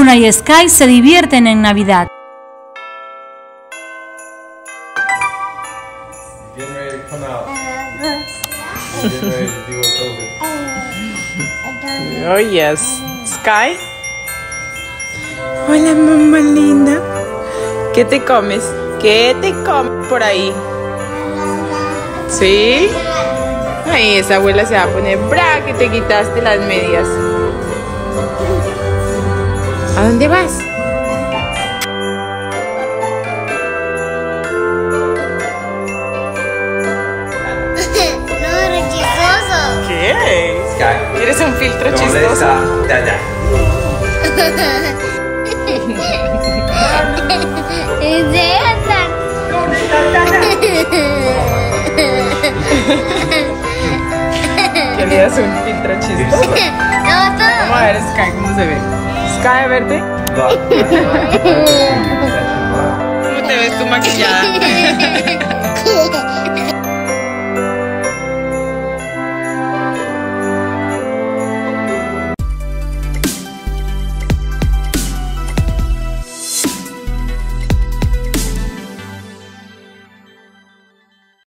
Luna y Sky se divierten en Navidad. Get ready to come out. Get ready to deal with COVID. Oh yes. Sky. Hola, mamá linda. ¿Qué te comes? ¿Qué te comes por ahí? ¿Sí? Ay, esa abuela se va a poner brava que te quitaste las medias. ¿A dónde vas? No, eres chistoso. ¿Qué? Sky. ¿Quieres un filtro ¿Dónde chistoso? está Dada? ¿Querías un filtro chistoso? Vamos a ver Sky cómo se ve. Sky, verte. ¿Cómo te ves tú maquillada?